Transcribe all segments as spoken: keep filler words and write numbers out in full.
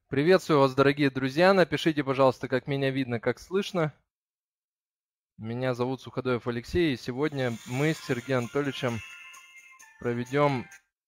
Приветствую вас, дорогие друзья. Напишите, пожалуйста, как меня видно, как слышно. Меня зовут Суходоев Алексей, и сегодня мы с Сергеем Анатольевичем проведем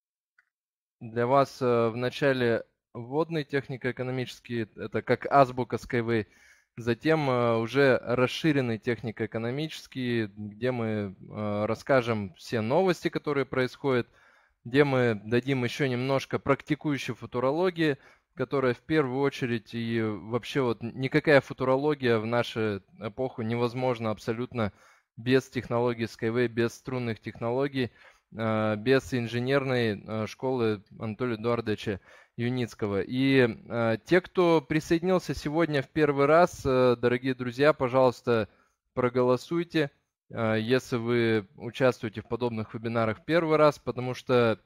для вас э, в начале вводный технико-экономический, это как азбука Skyway, затем э, уже расширенный технико-экономический, где мы э, расскажем все новости, которые происходят, где мы дадим еще немножко практикующей футурологии, которая в первую очередь и вообще вот никакая футурология в нашу эпоху невозможна абсолютно без технологий Skyway, без струнных технологий, э, без инженерной э, школы Анатолия Эдуардовича Юницкого. И э, те, кто присоединился сегодня в первый раз, э, дорогие друзья, пожалуйста, проголосуйте, э, если вы участвуете в подобных вебинарах в первый раз, потому что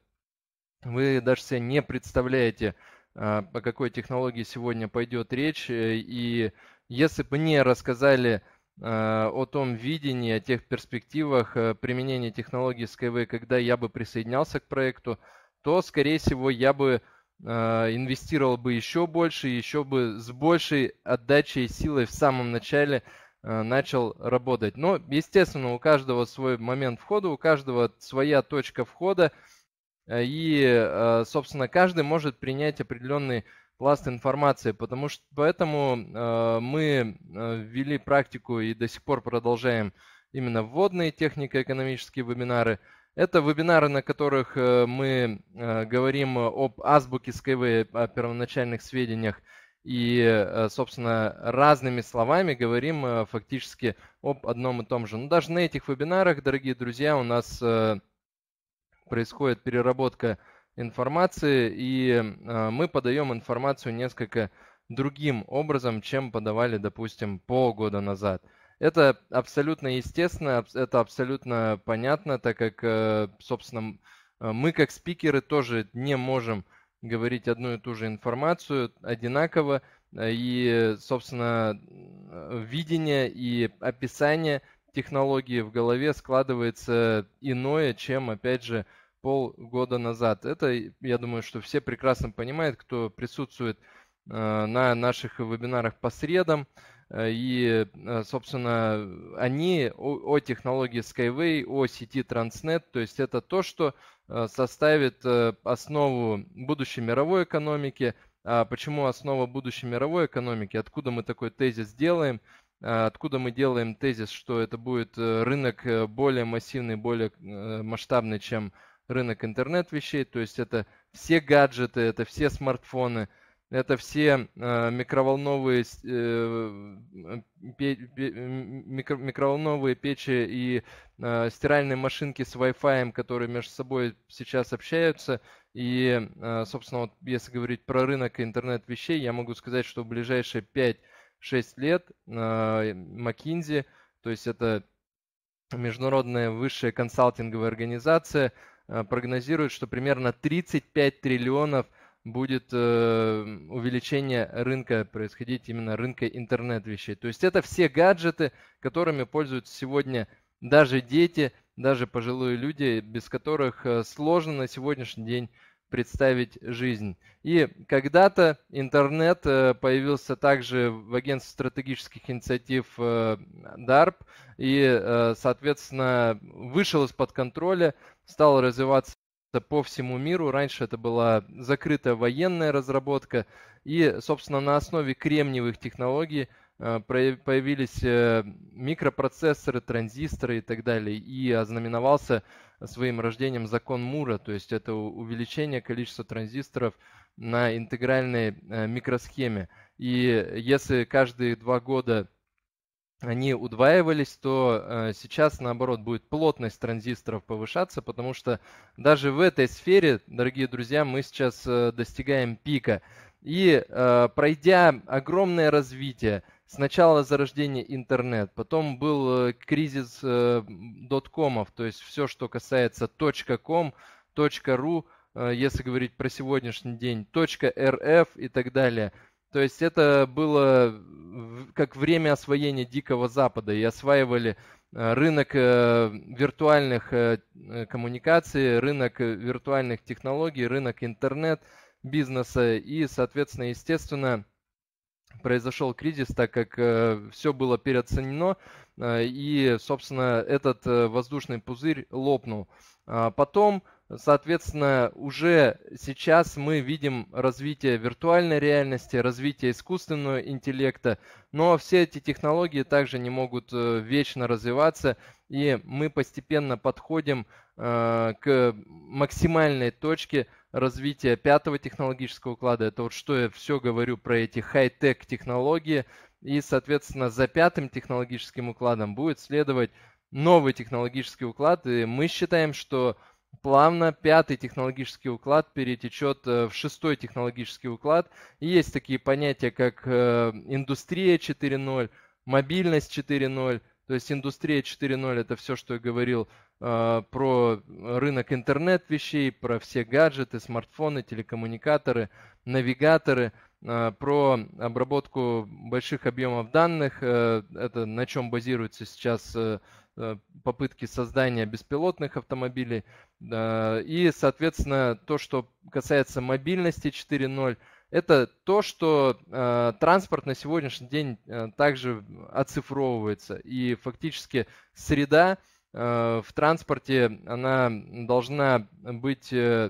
вы даже себе не представляете, э, по какой технологии сегодня пойдет речь. э, И если бы не рассказали э, о том видении, о тех перспективах э, применения технологий Skyway, когда я бы присоединялся к проекту, то, скорее всего, я бы э, инвестировал бы еще больше, еще бы с большей отдачей и силой в самом начале э, начал работать. Но, естественно, у каждого свой момент входа, у каждого своя точка входа, э, и, э, собственно, каждый может принять определенный пласт информации, потому что поэтому э, мы э, ввели практику и до сих пор продолжаем именно вводные технико-экономические вебинары. Это вебинары, на которых э, мы э, говорим об азбуке Skyway, о первоначальных сведениях и, э, собственно, разными словами говорим э, фактически об одном и том же. Но даже на этих вебинарах, дорогие друзья, у нас э, происходит переработка информации, и э, мы подаем информацию несколько другим образом, чем подавали, допустим, полгода назад. Это абсолютно естественно, абс- это абсолютно понятно, так как, э, собственно, э, мы как спикеры тоже не можем говорить одну и ту же информацию одинаково, э, и, собственно, э, видение и описание технологии в голове складывается иное, чем, опять же, полгода назад. Это, я думаю, что все прекрасно понимают, кто присутствует э, на наших вебинарах по средам. Э, И, э, собственно, они о, о технологии Skyway, о сети Transnet, то есть это то, что э, составит э, основу будущей мировой экономики. А почему основа будущей мировой экономики? Откуда мы такой тезис делаем? А Откуда мы делаем тезис, что это будет э, рынок э, более массивный, более э, масштабный, чем рынок интернет-вещей, то есть это все гаджеты, это все смартфоны, это все э, микроволновые, э, пе, пе, микро, микроволновые печи и э, стиральные машинки с Wi-Fi, которые между собой сейчас общаются. И, э, собственно, вот если говорить про рынок интернет-вещей, я могу сказать, что в ближайшие пять-шесть лет э, McKinsey, то есть это международная высшая консалтинговая организация, э, прогнозирует, что примерно тридцать пять триллионов будет э, увеличение рынка происходить, именно рынка интернет-вещей. То есть это все гаджеты, которыми пользуются сегодня даже дети, даже пожилые люди, без которых э, сложно на сегодняшний день представить жизнь. И когда-то интернет э, появился также в агентстве стратегических инициатив э, дарп, и, э, соответственно, вышел из-под контроля, стал развиваться по всему миру. Раньше это была закрытая военная разработка, и, собственно, на основе кремниевых технологий э, появились э, микропроцессоры, транзисторы и так далее, и ознаменовался своим рождением закон Мура, то есть это увеличение количества транзисторов на интегральной э, микросхеме. И если каждые два года они удваивались, то э, сейчас, наоборот, будет плотность транзисторов повышаться, потому что даже в этой сфере, дорогие друзья, мы сейчас э, достигаем пика. И э, пройдя огромное развитие, сначала зарождение интернет, потом был э, кризис э, доткомов, то есть все, что касается .com, .ru, э, если говорить про сегодняшний день, .rf и так далее. То есть это было как время освоения Дикого Запада, и осваивали э, рынок э, виртуальных э, коммуникаций, рынок виртуальных технологий, рынок интернет. бизнеса. И, соответственно, естественно, произошел кризис, так как э, все было переоценено, э, и, собственно, этот э, воздушный пузырь лопнул. А потом, соответственно, уже сейчас мы видим развитие виртуальной реальности, развитие искусственного интеллекта, но все эти технологии также не могут э, вечно развиваться, и мы постепенно подходим э, к максимальной точке развития пятого технологического уклада. Это вот что я все говорю про эти хай-тек технологии. И, соответственно, за пятым технологическим укладом будет следовать новый технологический уклад. И мы считаем, что плавно пятый технологический уклад перетечет в шестой технологический уклад. И есть такие понятия, как индустрия четыре ноль, мобильность четыре ноль. То есть индустрия четыре ноль это все, что я говорил э, про рынок интернет-вещей, про все гаджеты, смартфоны, телекоммуникаторы, навигаторы, э, про обработку больших объемов данных, э, это на чем базируются сейчас э, попытки создания беспилотных автомобилей. Э, и, соответственно, то, что касается мобильности четыре ноль, это то, что э, транспорт на сегодняшний день э, также оцифровывается. И фактически среда э, в транспорте, она должна быть, э,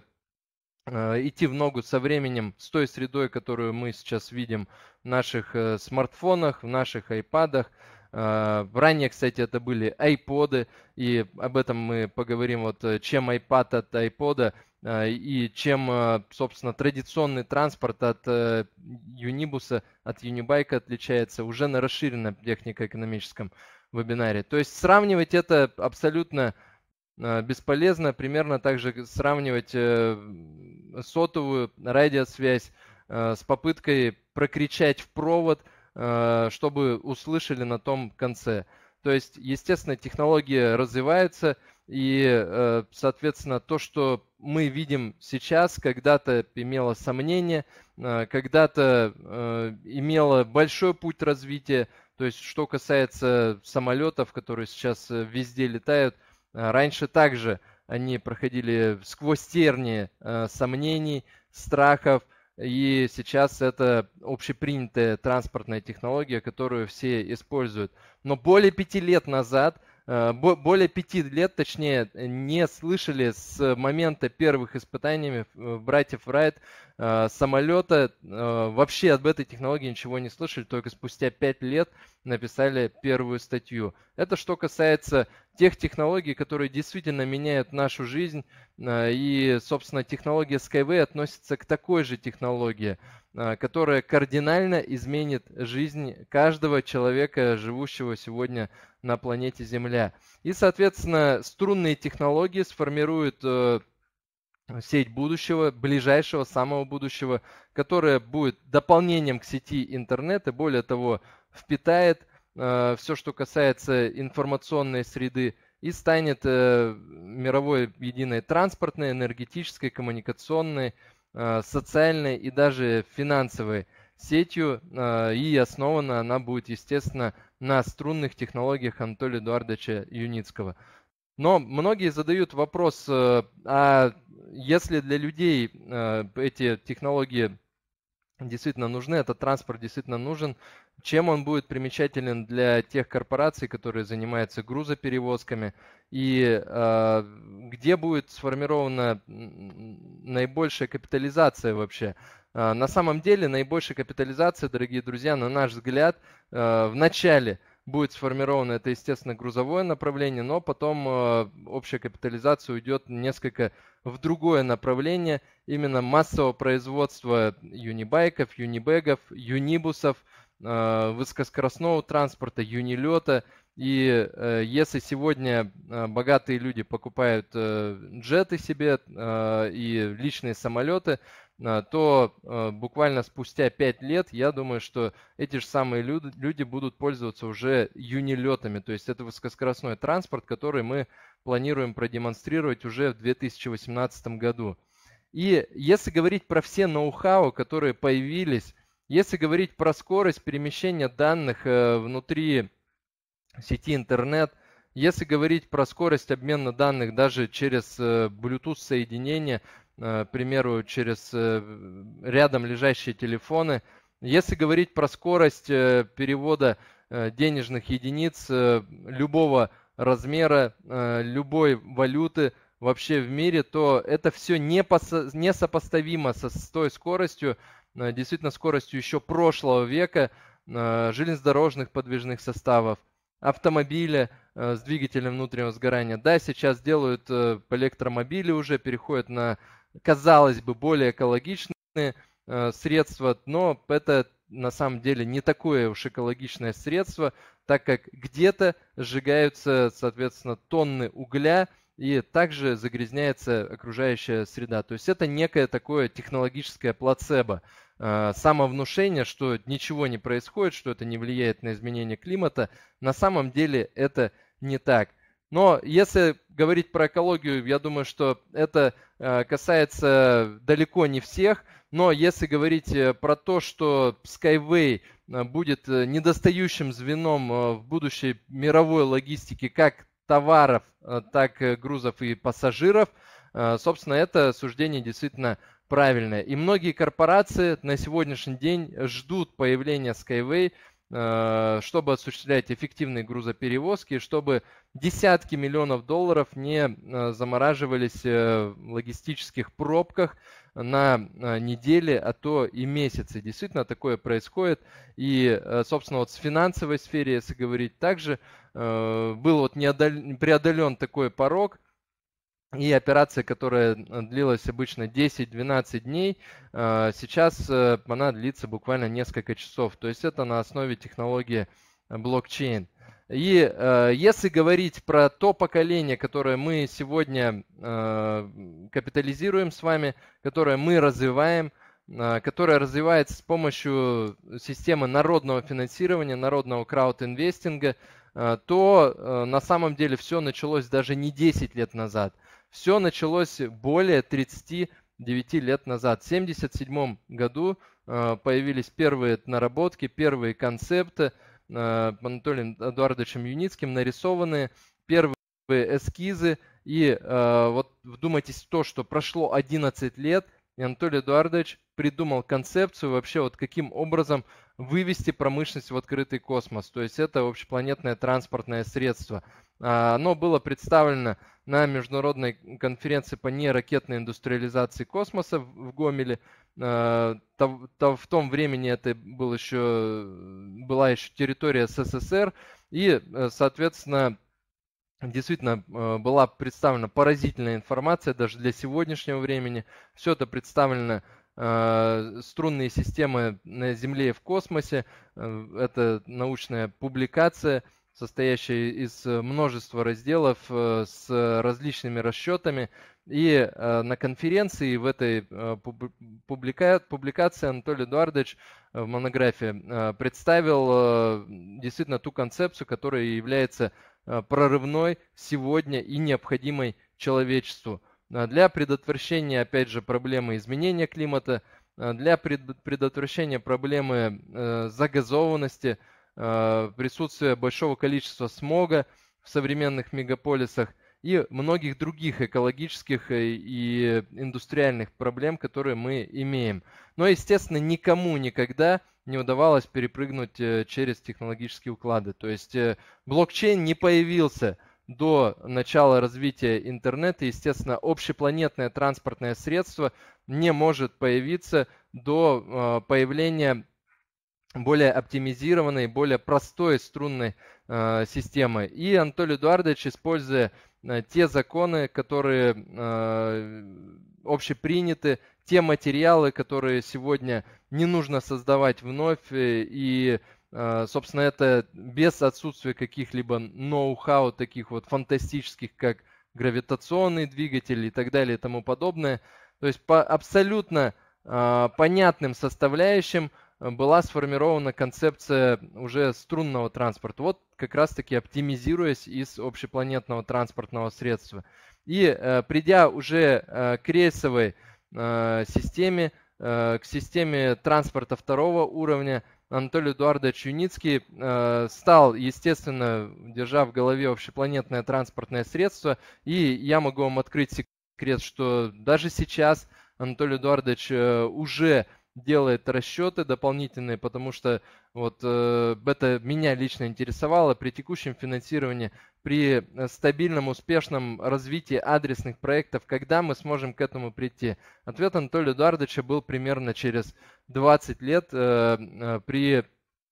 э, идти в ногу со временем, с той средой, которую мы сейчас видим в наших э, смартфонах, в наших айпадах. Uh, ранее, кстати, это были айподы, и об этом мы поговорим, вот чем айпад от айпода, uh, и чем, uh, собственно, традиционный транспорт от uh, юнибуса, от юнибайка отличается уже на расширенном технико-экономическом вебинаре. То есть сравнивать это абсолютно uh, бесполезно, примерно так же сравнивать uh, сотовую радиосвязь uh, с попыткой прокричать в провод, чтобы услышали на том конце. То есть, естественно, технологии развиваются, и, соответственно, то, что мы видим сейчас, когда-то имело сомнение, когда-то имело большой путь развития. То есть, что касается самолетов, которые сейчас везде летают, раньше также они проходили сквозь тернии сомнений, страхов, и сейчас это общепринятая транспортная технология, которую все используют. Но более пяти лет назад, более пяти лет, точнее, не слышали с момента первых испытаний братьев Райт самолета, вообще об этой технологии ничего не слышали, только спустя пять лет написали первую статью. Это что касается тех технологий, которые действительно меняют нашу жизнь, и, собственно, технология Skyway относится к такой же технологии, которая кардинально изменит жизнь каждого человека, живущего сегодня на планете Земля. И, соответственно, струнные технологии сформируют сеть будущего, ближайшего, самого будущего, которая будет дополнением к сети интернет, и более того, впитает э, все, что касается информационной среды, и станет э, мировой единой транспортной, энергетической, коммуникационной, э, социальной и даже финансовой сетью, э, и основана она будет, естественно, на струнных технологиях Анатолия Эдуардовича Юницкого. Но многие задают вопрос, а если для людей эти технологии действительно нужны, этот транспорт действительно нужен, чем он будет примечателен для тех корпораций, которые занимаются грузоперевозками, и э, где будет сформирована наибольшая капитализация вообще. Э, на самом деле наибольшая капитализация, дорогие друзья, на наш взгляд, э, в начале будет сформировано это, естественно, грузовое направление, но потом э, общая капитализация уйдет несколько в другое направление, именно массового производства юнибайков, юнибэгов, юнибусов, э, высокоскоростного транспорта, юнилета. И э, если сегодня э, богатые люди покупают э, джеты себе э, и личные самолеты, то э, буквально спустя пять лет, я думаю, что эти же самые люди, люди будут пользоваться уже юнилетами. То есть это высокоскоростной транспорт, который мы планируем продемонстрировать уже в две тысячи восемнадцатом году. И если говорить про все ноу-хау, которые появились, если говорить про скорость перемещения данных э, внутри сети интернет, если говорить про скорость обмена данных даже через э, Bluetooth соединение, к примеру, через рядом лежащие телефоны. Если говорить про скорость перевода денежных единиц любого размера, любой валюты вообще в мире, то это все несопоставимо со, с той скоростью, действительно скоростью еще прошлого века, железнодорожных подвижных составов, автомобиля с двигателем внутреннего сгорания. Да, сейчас делают электромобили уже, переходят на, казалось бы, более экологичные средства, но это на самом деле не такое уж экологичное средство, так как где-то сжигаются, соответственно, тонны угля, и также загрязняется окружающая среда. То есть это некое такое технологическое плацебо, самовнушение, что ничего не происходит, что это не влияет на изменение климата. На самом деле это не так. Но если говорить про экологию, я думаю, что это касается далеко не всех. Но если говорить про то, что Skyway будет недостающим звеном в будущей мировой логистике как товаров, так и грузов и пассажиров, собственно, это суждение действительно правильное. И многие корпорации на сегодняшний день ждут появления Skyway, чтобы осуществлять эффективные грузоперевозки, чтобы десятки миллионов долларов не замораживались в логистических пробках на недели, а то и месяцы. Действительно, такое происходит. И, собственно, вот с финансовой сфере, если говорить, также был вот преодолен такой порог. И операция, которая длилась обычно десять-двенадцать дней, сейчас она длится буквально несколько часов. То есть это на основе технологии блокчейн. И если говорить про то поколение, которое мы сегодня капитализируем с вами, которое мы развиваем, которое развивается с помощью системы народного финансирования, народного краудинвестинга, то на самом деле все началось даже не десять лет назад. Все началось более тридцати девяти лет назад. В тысяча девятьсот семьдесят седьмом году появились первые наработки, первые концепты Анатолием Эдуардовичем Юницким, нарисованные первые эскизы. И вот вдумайтесь в то, что прошло одиннадцать лет, и Анатолий Эдуардович придумал концепцию вообще вот каким образом вывести промышленность в открытый космос. То есть это общепланетное транспортное средство. Оно было представлено на международной конференции по неракетной индустриализации космоса в Гомеле. В том времени это был еще, была еще территория СССР. И, соответственно, действительно была представлена поразительная информация даже для сегодняшнего времени. Все это представлено. Струнные системы на Земле и в космосе. Это научная публикация, состоящая из множества разделов с различными расчетами. И на конференции в этой публика... публикации Анатолий Эдуардович в монографии представил действительно ту концепцию, которая является прорывной сегодня и необходимой человечеству. Для предотвращения, опять же, проблемы изменения климата, для предотвращения проблемы загазованности, присутствия большого количества смога в современных мегаполисах и многих других экологических и индустриальных проблем, которые мы имеем. Но, естественно, никому никогда не удавалось перепрыгнуть через технологические уклады. То есть блокчейн не появился до начала развития интернета. Естественно, общепланетное транспортное средство не может появиться до появления более оптимизированной, более простой струнной э, системы. И Анатолий Эдуардович, используя э, те законы, которые э, общеприняты, те материалы, которые сегодня не нужно создавать вновь, и, э, собственно, это без отсутствия каких-либо ноу-хау, таких вот фантастических, как гравитационный двигатель и так далее и тому подобное. То есть по абсолютно э, понятным составляющим была сформирована концепция уже струнного транспорта, вот как раз-таки оптимизируясь из общепланетного транспортного средства. И э, придя уже э, к рельсовой э, системе, э, к системе транспорта второго уровня, Анатолий Эдуардович Юницкий э, стал, естественно, держа в голове общепланетное транспортное средство, и я могу вам открыть секрет, секрет, что даже сейчас Анатолий Эдуардович уже делает расчеты дополнительные, потому что вот э, это меня лично интересовало при текущем финансировании, при стабильном, успешном развитии адресных проектов, когда мы сможем к этому прийти. Ответ Анатолия Эдуардовича был примерно через двадцать лет э, э, при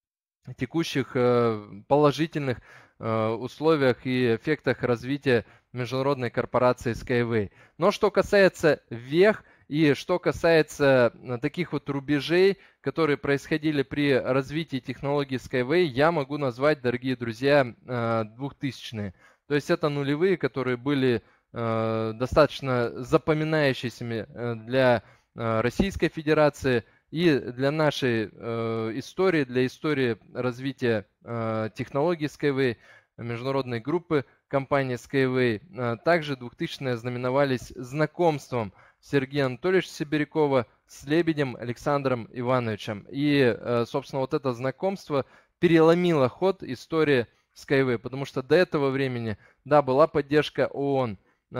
текущих э, положительных э, условиях и эффектах развития международной корпорации Skyway. Но что касается вех, и что касается таких вот рубежей, которые происходили при развитии технологии Skyway, я могу назвать, дорогие друзья, двухтысячные. То есть это нулевые, которые были достаточно запоминающимися для Российской Федерации и для нашей истории, для истории развития технологий Skyway, международной группы компании Skyway. Также двухтысячные знаменовались знакомством Сергея Анатольевича Сибирякова с Лебедем Александром Ивановичем. И, собственно, вот это знакомство переломило ход истории Skyway, потому что до этого времени, да, была поддержка ООН,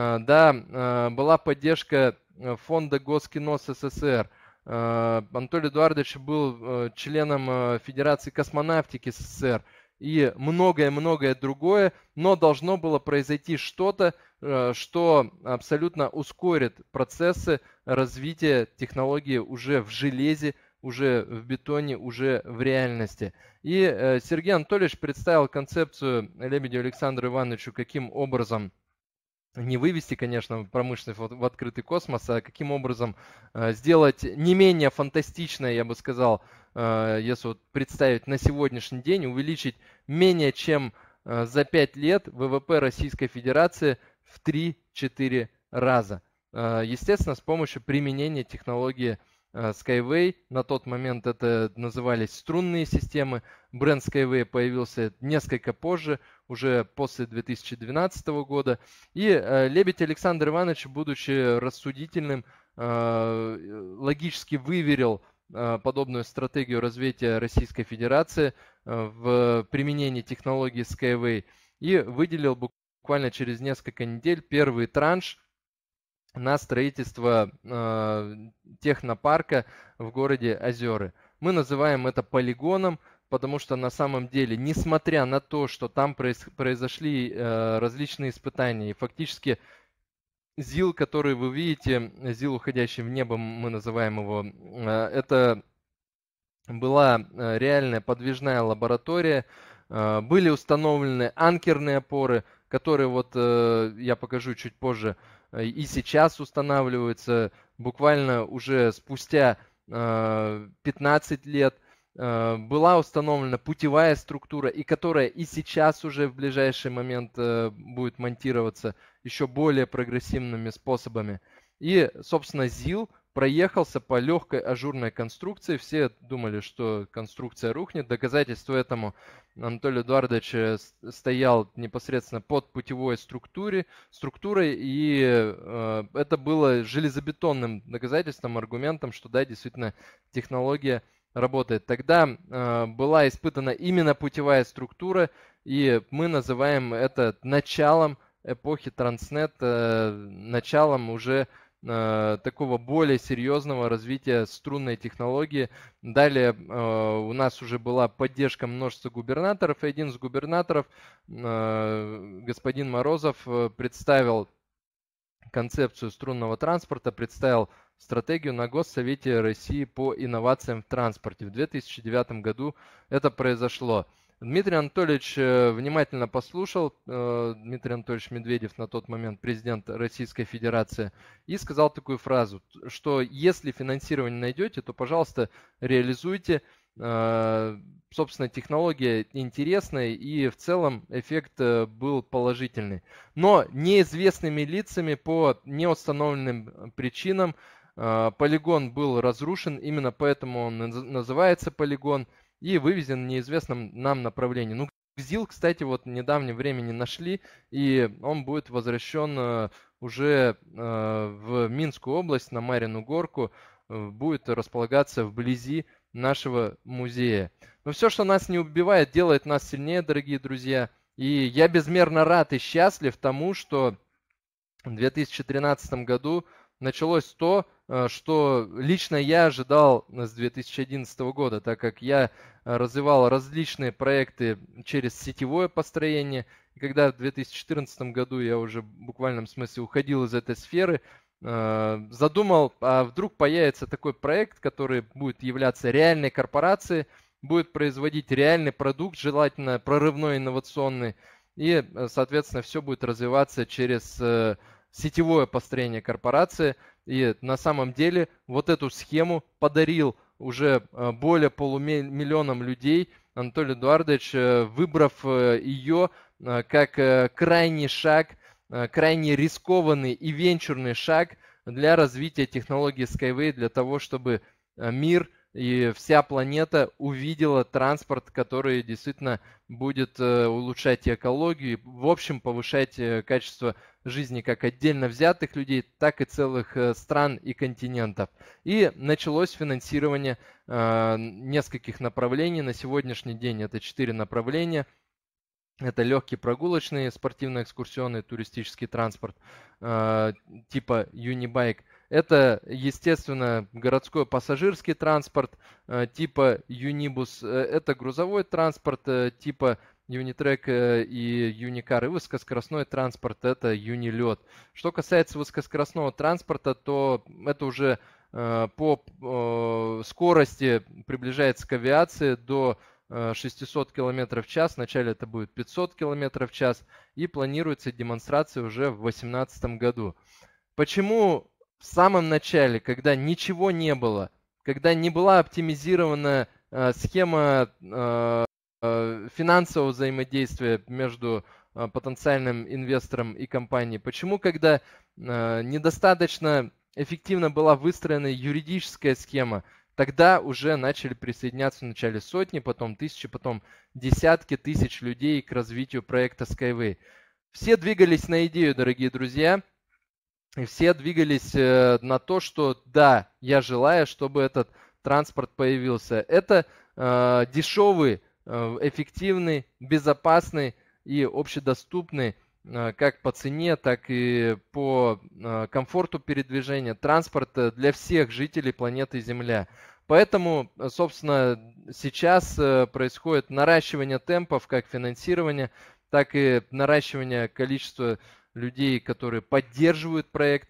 да, была поддержка фонда Госкино СССР, Анатолий Эдуардович был членом Федерации космонавтики СССР, и многое-многое другое, но должно было произойти что-то, что абсолютно ускорит процессы развития технологии уже в железе, уже в бетоне, уже в реальности. И Сергей Анатольевич представил концепцию Лебедю Александру Ивановичу, каким образом не вывести, конечно, промышленность в открытый космос, а каким образом сделать не менее фантастичное, я бы сказал, если вот представить на сегодняшний день, увеличить менее чем за пять лет ВВП Российской Федерации в три-четыре раза. Естественно, с помощью применения технологии Skyway. На тот момент это назывались струнные системы. Бренд Skyway появился несколько позже, уже после две тысячи двенадцатого года. И Лебедь Александр Иванович, будучи рассудительным, логически выверил подобную стратегию развития Российской Федерации в применении технологии Skyway и выделил буквально через несколько недель первый транш на строительство э, технопарка в городе Озеры. Мы называем это полигоном, потому что на самом деле, несмотря на то, что там произ, произошли э, различные испытания, и фактически ЗИЛ, который вы видите, ЗИЛ, уходящий в небо, мы называем его, э, это была реальная подвижная лаборатория, э, были установлены анкерные опоры, которые вот э, я покажу чуть позже, и сейчас устанавливаются буквально уже спустя пятнадцать лет. Была установлена путевая структура, и которая и сейчас уже в ближайший момент будет монтироваться еще более прогрессивными способами. И, собственно, ЗИЛ проехался по легкой ажурной конструкции. Все думали, что конструкция рухнет. Доказательство этому: Анатолий Эдуардович стоял непосредственно под путевой структуре, структурой, и э, это было железобетонным доказательством, аргументом, что да, действительно технология работает. Тогда э, была испытана именно путевая структура, и мы называем это началом эпохи Транснет, э, началом уже такого более серьезного развития струнной технологии. Далее э, у нас уже была поддержка множества губернаторов, и один из губернаторов, э, господин Морозов, представил концепцию струнного транспорта, представил стратегию на Госсовете России по инновациям в транспорте. В две тысячи девятом году это произошло. Дмитрий Анатольевич внимательно послушал, Дмитрий Анатольевич Медведев, на тот момент президент Российской Федерации, и сказал такую фразу, что если финансирование найдете, то, пожалуйста, реализуйте. Собственно, технология интересная, и в целом эффект был положительный. Но неизвестными лицами по неустановленным причинам полигон был разрушен, именно поэтому он называется полигон, и вывезен в неизвестном нам направлении. Ну, ЗИЛ, кстати, вот в недавнем времени нашли, и он будет возвращен уже в Минскую область, на Марьину горку, будет располагаться вблизи нашего музея. Но все, что нас не убивает, делает нас сильнее, дорогие друзья. И я безмерно рад и счастлив тому, что в две тысячи тринадцатом году началось то, что лично я ожидал с две тысячи одиннадцатого года, так как я развивал различные проекты через сетевое построение. И когда в две тысячи четырнадцатом году я уже в буквальном смысле уходил из этой сферы, задумал, а вдруг появится такой проект, который будет являться реальной корпорацией, будет производить реальный продукт, желательно прорывной, инновационный, и, соответственно, все будет развиваться через сетевое построение корпорации. И на самом деле вот эту схему подарил уже более полумиллионам людей Анатолий Эдуардович, выбрав ее как крайний шаг, крайне рискованный и венчурный шаг для развития технологии Skyway, для того, чтобы мир и вся планета увидела транспорт, который действительно будет улучшать экологию и, в общем, повышать качество жизни как отдельно взятых людей, так и целых стран и континентов. И началось финансирование э, нескольких направлений. На сегодняшний день это четыре направления. Это легкий прогулочный, спортивно-экскурсионный, туристический транспорт э, типа Unibike. Это, естественно, городской пассажирский транспорт э, типа Unibus. Это грузовой транспорт э, типа Unitrack и Unicar, и высокоскоростной транспорт — это Uniled. Что касается высокоскоростного транспорта, то это уже э, по э, скорости приближается к авиации до шестьсот километров в час. Вначале это будет пятьсот километров в час, и планируется демонстрация уже в две тысячи восемнадцатом году. Почему в самом начале, когда ничего не было, когда не была оптимизирована э, схема э, финансового взаимодействия между потенциальным инвестором и компанией? Почему, когда недостаточно эффективно была выстроена юридическая схема, тогда уже начали присоединяться вначале сотни, потом тысячи, потом десятки тысяч людей к развитию проекта Skyway? Все двигались на идею, дорогие друзья, и все двигались на то, что да, я желаю, чтобы этот транспорт появился. Это э, дешевый, эффективный, безопасный и общедоступный как по цене, так и по комфорту передвижения транспорт для всех жителей планеты Земля. Поэтому, собственно, сейчас происходит наращивание темпов как финансирования, так и наращивание количества людей, которые поддерживают проект.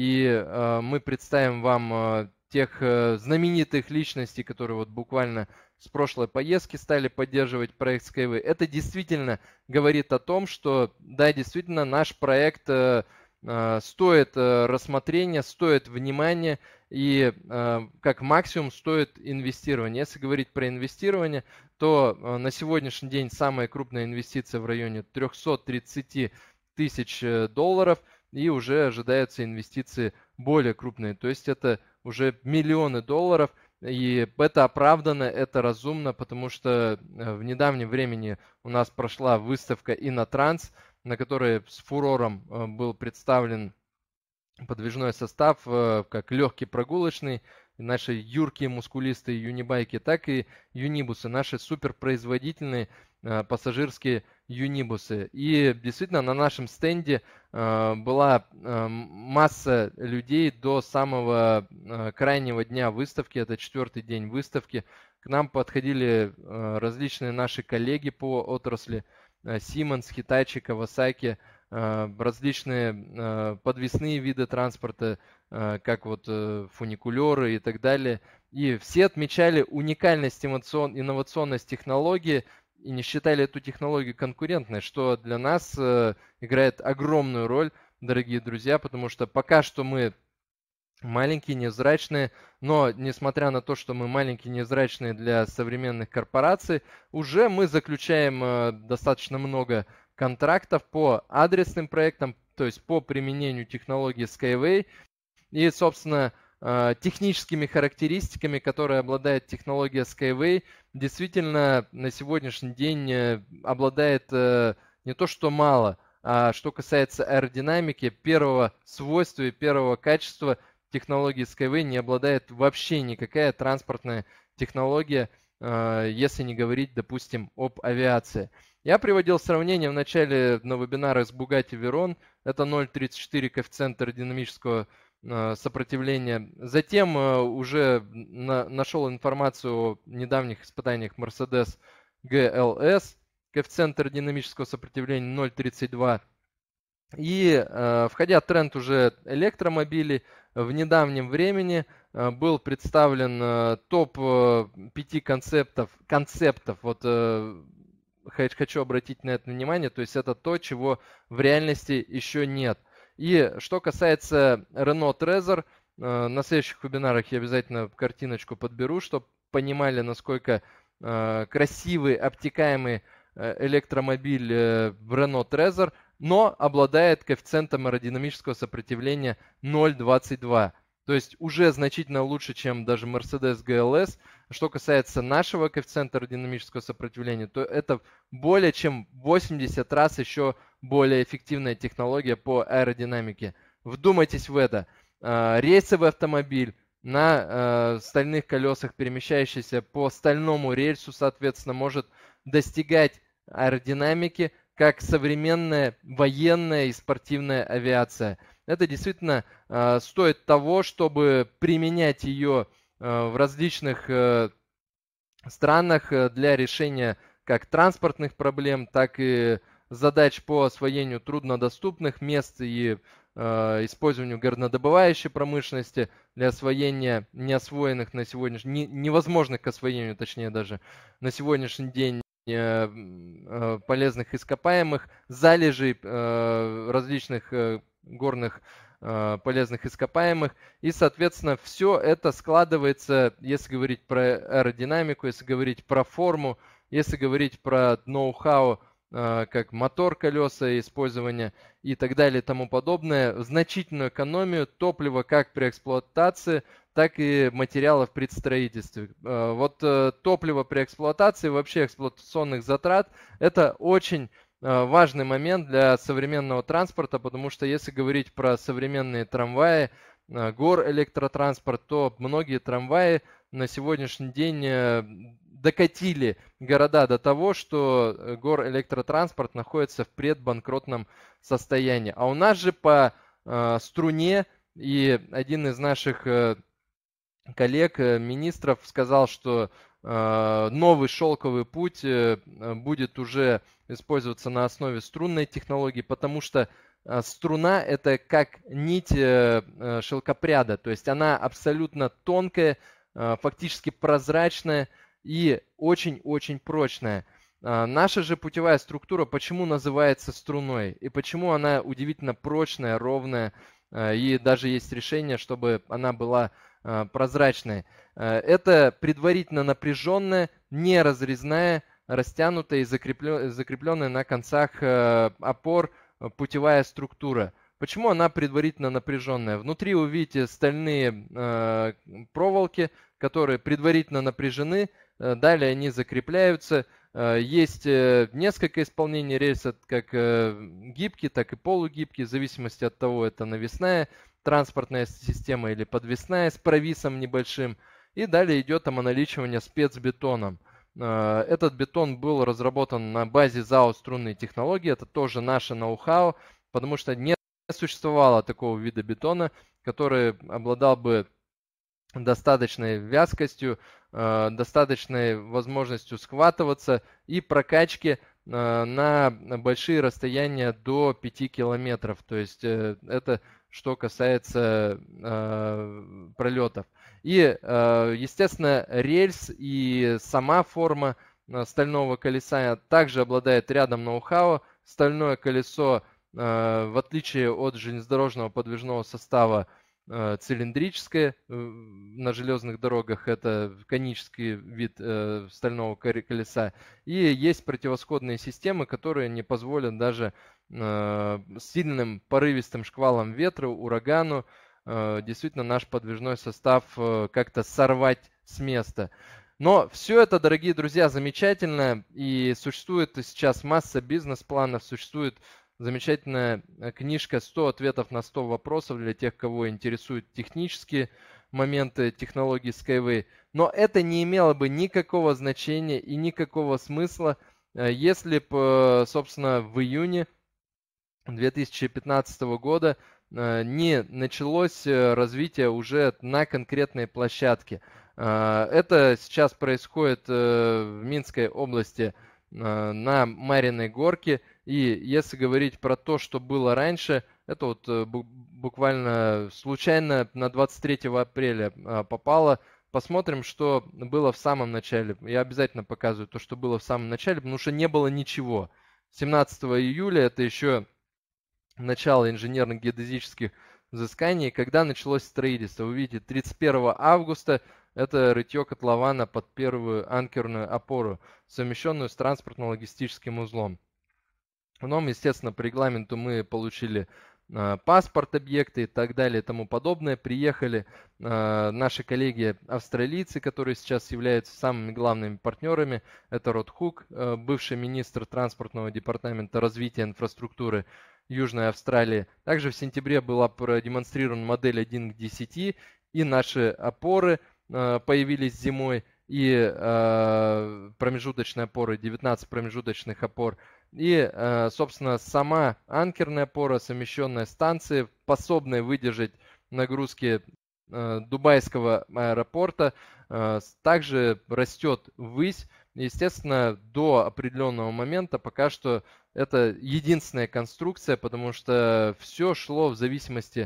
И мы представим вам тех знаменитых личностей, которые вот буквально с прошлой поездки стали поддерживать проект Skyway. Это действительно говорит о том, что да, действительно наш проект э, э, стоит э, рассмотрения, стоит внимания и э, как максимум стоит инвестирования. Если говорить про инвестирование, то э, на сегодняшний день самая крупная инвестиция в районе триста тридцать тысяч долларов, и уже ожидаются инвестиции более крупные, то есть это уже миллионы долларов. И это оправдано, это разумно, потому что в недавнем времени у нас прошла выставка InnoTrans, на которой с фурором был представлен подвижной состав, как легкий прогулочный, наши юркие мускулистые юнибайки, так и юнибусы, наши суперпроизводительные пассажирские юнибусы. И действительно на нашем стенде э, была э, масса людей до самого э, крайнего дня выставки, это четвертый день выставки. К нам подходили э, различные наши коллеги по отрасли, э, Siemens, Hitachi, Kawasaki, э, различные э, подвесные виды транспорта, э, как вот э, фуникулеры и так далее. И все отмечали уникальность, инновационность технологии, и не считали эту технологию конкурентной, что для нас э, играет огромную роль, дорогие друзья, потому что пока что мы маленькие, невзрачные, но несмотря на то, что мы маленькие, невзрачные для современных корпораций, уже мы заключаем э, достаточно много контрактов по адресным проектам, то есть по применению технологии Skyway. И, собственно, техническими характеристиками, которые обладает технология Skyway, действительно на сегодняшний день обладает не то что мало, а что касается аэродинамики, первого свойства и первого качества технологии Skyway не обладает вообще никакая транспортная технология, если не говорить, допустим, об авиации. Я приводил сравнение в начале на вебинарах с Bugatti Veyron. Это ноль целых тридцать четыре коэффициент аэродинамического э, сопротивления. Затем э, уже на, нашел информацию о недавних испытаниях Mercedes джи эл эс. Коэффициент аэродинамического сопротивления ноль целых тридцать два. И э, входя в тренд уже электромобилей, в недавнем времени э, был представлен э, топ пяти концептов, концептов вот, э, хочу обратить на это внимание, то есть это то, чего в реальности еще нет. И что касается Renault Trezor, э, на следующих вебинарах я обязательно картиночку подберу, чтобы понимали, насколько э, красивый, обтекаемый э, электромобиль э, в Renault Trezor, но обладает коэффициентом аэродинамического сопротивления ноль целых двадцать два. То есть уже значительно лучше, чем даже Mercedes джи эл эс. Что касается нашего коэффициента аэродинамического сопротивления, то это более чем восемьдесят раз еще более эффективная технология по аэродинамике. Вдумайтесь в это. Рейсовый автомобиль на стальных колесах, перемещающийся по стальному рельсу, соответственно, может достигать аэродинамики, как современная военная и спортивная авиация. Это действительно э, стоит того, чтобы применять ее э, в различных э, странах для решения как транспортных проблем, так и задач по освоению труднодоступных мест и э, использованию горнодобывающей промышленности для освоения неосвоенных на сегодняшний, не, невозможных к освоению, точнее даже, на сегодняшний день полезных ископаемых, залежей э, различных э, горных э, полезных ископаемых. И, соответственно, все это складывается, если говорить про аэродинамику, если говорить про форму, если говорить про ноу-хау, э, как мотор, колеса, использование и так далее и тому подобное, значительную экономию топлива как при эксплуатации, так и материалов при строительстве. Вот топливо при эксплуатации, вообще эксплуатационных затрат, это очень важный момент для современного транспорта, потому что если говорить про современные трамваи, гор электротранспорт, то многие трамваи на сегодняшний день докатили города до того, что гор электротранспорт находится в предбанкротном состоянии. А у нас же по струне, и один из наших коллег, министров сказал, что э, новый шелковый путь э, будет уже использоваться на основе струнной технологии, потому что э, струна это как нить э, шелкопряда, то есть она абсолютно тонкая, э, фактически прозрачная и очень-очень прочная. Э, наша же путевая структура почему называется струной и почему она удивительно прочная, ровная, э, и даже есть решение, чтобы она была прозрачная. Это предварительно напряженная, неразрезная, растянутая и закрепленная на концах опор путевая структура. Почему она предварительно напряженная? Внутри вы видите стальные проволоки, которые предварительно напряжены, далее они закрепляются. Есть несколько исполнений рельса, как гибкий, так и полугибкий, в зависимости от того, это навесная транспортная система или подвесная с провисом небольшим. И далее идет омоналичивание спецбетоном. Этот бетон был разработан на базе ЗАО «Струнные технологии». Это тоже наше ноу-хау, потому что не существовало такого вида бетона, который обладал бы достаточной вязкостью, достаточной возможностью схватываться и прокачки на большие расстояния до пяти километров. То есть это что касается э, пролетов. И, э, естественно, рельс и сама форма э, стального колеса также обладает рядом ноу-хау. Стальное колесо, э, в отличие от железнодорожного подвижного состава, э, цилиндрическое. На железных дорогах это конический вид э, стального колеса. И есть противосходные системы, которые не позволят даже сильным порывистым шквалом ветра, урагану, действительно наш подвижной состав как-то сорвать с места. Но все это, дорогие друзья, замечательно, и существует сейчас масса бизнес-планов, существует замечательная книжка сто ответов на сто вопросов для тех, кого интересуют технические моменты технологий Skyway. Но это не имело бы никакого значения и никакого смысла, Если бы, собственно, в июне две тысячи пятнадцатого года не началось развитие уже на конкретной площадке. Это сейчас происходит в Минской области на Мариной горке. И если говорить про то, что было раньше, это вот буквально случайно на двадцать третьего апреля попало. Посмотрим, что было в самом начале. Я обязательно показываю то, что было в самом начале, потому что не было ничего. семнадцатого июля это еще начало инженерных геодезических взысканий, когда началось строительство. Вы видите, тридцать первого августа это рытье котлована под первую анкерную опору, совмещенную с транспортно-логистическим узлом. Потом, естественно, по регламенту мы получили э, паспорт объекта и так далее и тому подобное. Приехали э, наши коллеги-австралийцы, которые сейчас являются самыми главными партнерами. Это Род Хук, э, бывший министр транспортного департамента развития инфраструктуры Южной Австралии. Также в сентябре была продемонстрирована модель один к десяти, и наши опоры э, появились зимой, и э, промежуточные опоры, девятнадцать промежуточных опор. И, собственно, сама анкерная опора, совмещенная станции, способная выдержать нагрузки Дубайского аэропорта, также растет ввысь. Естественно, до определенного момента пока что это единственная конструкция, потому что все шло в зависимости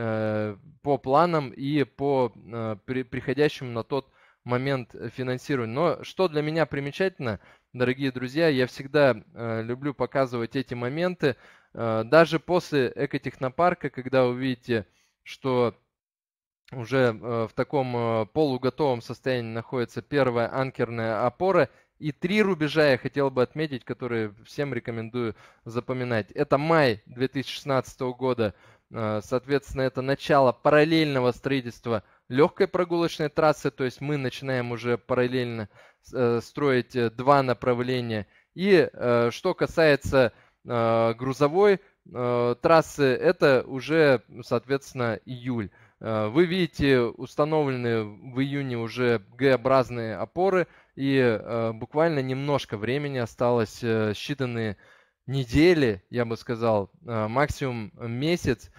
по планам и по приходящему на тот момент финансирования. Но что для меня примечательно, дорогие друзья, я всегда э, люблю показывать эти моменты. Э, даже после экотехнопарка, когда вы видите, что уже э, в таком э, полуготовом состоянии находится первая анкерная опора, и три рубежа я хотел бы отметить, которые всем рекомендую запоминать. Это май две тысячи шестнадцатого года, э, соответственно, это начало параллельного строительства легкой прогулочной трассы, то есть мы начинаем уже параллельно э, строить два направления. И э, что касается э, грузовой э, трассы, это уже, соответственно, июль. Э, вы видите, установлены в июне уже Г-образные опоры, и э, буквально немножко времени осталось, э, считанные недели, я бы сказал, э, максимум месяц,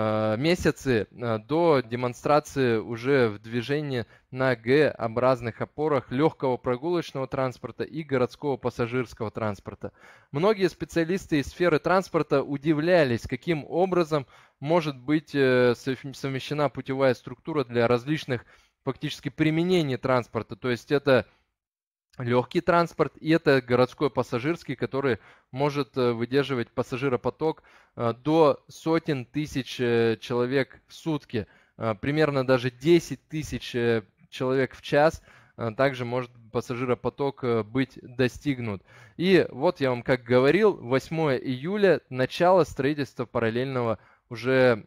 месяцы до демонстрации уже в движении на Г-образных опорах легкого прогулочного транспорта и городского пассажирского транспорта. Многие специалисты из сферы транспорта удивлялись, каким образом может быть совмещена путевая структура для различных фактически применений транспорта. То есть это легкий транспорт и это городской пассажирский, который может выдерживать пассажиропоток до сотен тысяч человек в сутки, примерно даже десять тысяч человек в час. Также может пассажиропоток быть достигнут. И вот я вам как говорил, восьмого июля начало строительства параллельного уже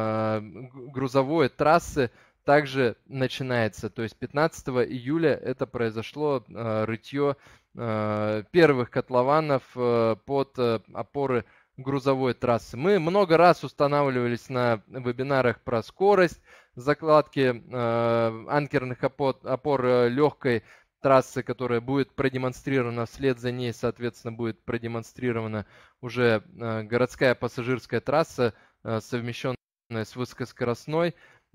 грузовой трассы также начинается. То есть пятнадцатого июля это произошло э, рытье э, первых котлованов э, под э, опоры грузовой трассы. Мы много раз устанавливались на вебинарах про скорость закладки э, анкерных опор, опор э, легкой трассы, которая будет продемонстрирована, вслед за ней, соответственно, будет продемонстрирована уже э, городская пассажирская трасса, э, совмещенная с высокоскоростной.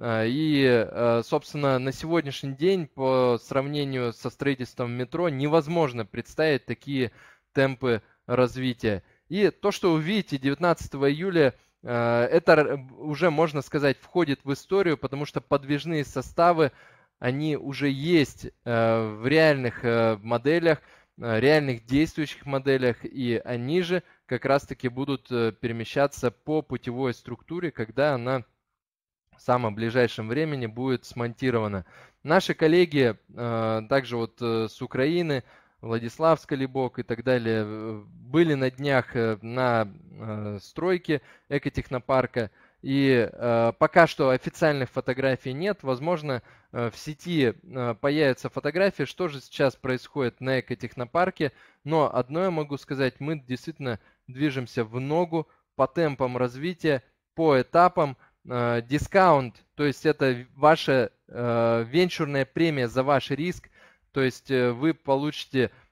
И, собственно, на сегодняшний день по сравнению со строительством метро невозможно представить такие темпы развития. И то, что вы видите девятнадцатого июля, это уже, можно сказать, входит в историю, потому что подвижные составы, они уже есть в реальных моделях, реальных действующих моделях, и они же как раз-таки будут перемещаться по путевой структуре, когда она в самом ближайшем времени будет смонтировано. Наши коллеги, э, также вот э, с Украины, Владислав Скалибок и так далее, были на днях на э, стройке экотехнопарка. И э, пока что официальных фотографий нет. Возможно, э, в сети э, появятся фотографии, что же сейчас происходит на экотехнопарке. Но одно я могу сказать, мы действительно движемся в ногу по темпам развития, по этапам. Дискаунт, то есть это ваша э, венчурная премия за ваш риск, то есть э, вы получите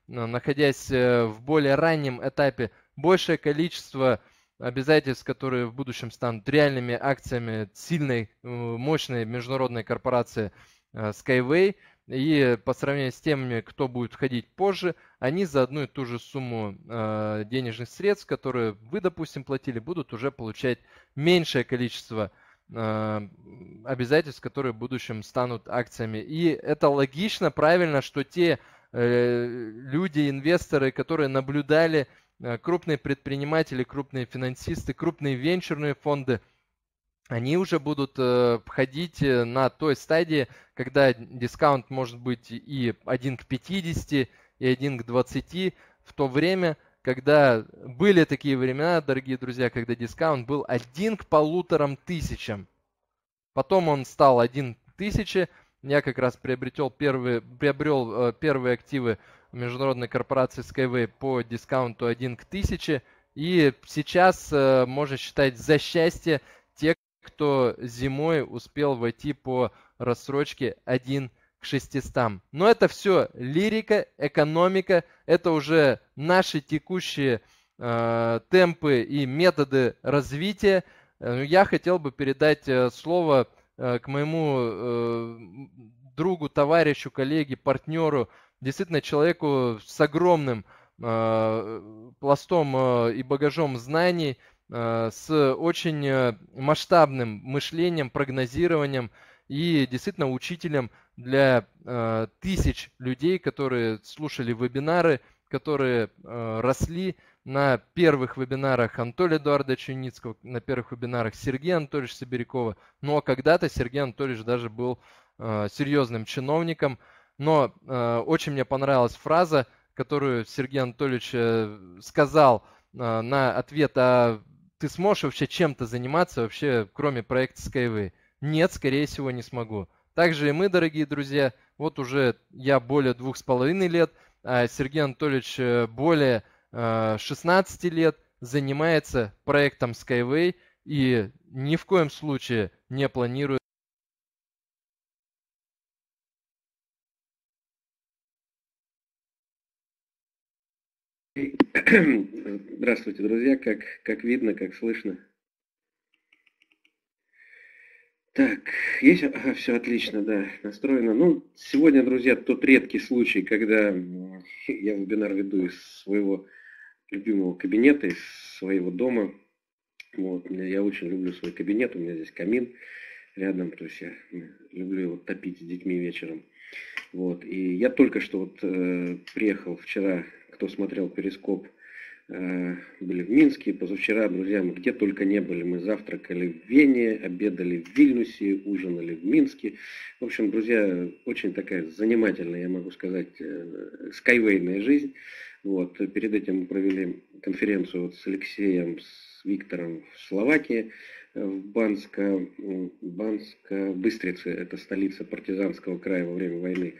находясь в более раннем этапе, большее количество обязательств, которые в будущем станут реальными акциями сильной, мощной международной корпорации Skyway. И по сравнению с теми, кто будет входить позже, они за одну и ту же сумму э, денежных средств, которые вы, допустим, платили, будут уже получать меньшее количество э, обязательств, которые в будущем станут акциями. И это логично, правильно, что те э, люди, инвесторы, которые наблюдали, э, крупные предприниматели, крупные финансисты, крупные венчурные фонды, они уже будут э, входить на той стадии, когда дискаунт может быть и один к пятидесяти, и один к двадцати, в то время, когда были такие времена, дорогие друзья, когда дискаунт был один к полуторам тысячам. Потом он стал один к тысяче. Я как раз приобретел первые, приобрел э, первые активы международной корпорации Skyway по дискаунту один к тысяче. И сейчас э, можно считать за счастье те, кто зимой успел войти по рассрочке один к шестистам. Но это все лирика, экономика, это уже наши текущие э, темпы и методы развития. Я хотел бы передать э, слово э, к моему э, другу, товарищу, коллеге, партнеру, действительно человеку с огромным э, пластом э, и багажом знаний, с очень масштабным мышлением, прогнозированием и действительно учителем для э, тысяч людей, которые слушали вебинары, которые э, росли на первых вебинарах Анатолия Эдуардовича Юницкого, на первых вебинарах Сергея Анатольевича Сибирякова. Но когда-то Сергей Анатольевич даже был э, серьезным чиновником. Но э, очень мне понравилась фраза, которую Сергей Анатольевич э, сказал э, на ответ: а ты сможешь вообще чем-то заниматься, вообще, кроме проекта Skyway? Нет, скорее всего, не смогу. Также и мы, дорогие друзья, вот уже я более двух с половиной лет, а Сергей Анатольевич более шестнадцати лет занимается проектом Skyway и ни в коем случае не планирует. Здравствуйте, друзья, как, как видно, как слышно. Так, есть? Ага, все отлично, да, настроено. Ну, сегодня, друзья, тот редкий случай, когда я вебинар веду из своего любимого кабинета, из своего дома. Вот, я очень люблю свой кабинет, у меня здесь камин рядом, то есть я люблю его топить с детьми вечером. Вот, и я только что вот э, приехал вчера, кто смотрел Перископ, были в Минске. Позавчера, друзья, мы где только не были. Мы завтракали в Вене, обедали в Вильнюсе, ужинали в Минске. В общем, друзья, очень такая занимательная, я могу сказать, скайвейная жизнь. Вот. Перед этим мы провели конференцию вот с Алексеем, с Виктором в Словакии, в Банско, Банско, Быстрице, это столица партизанского края во время войны.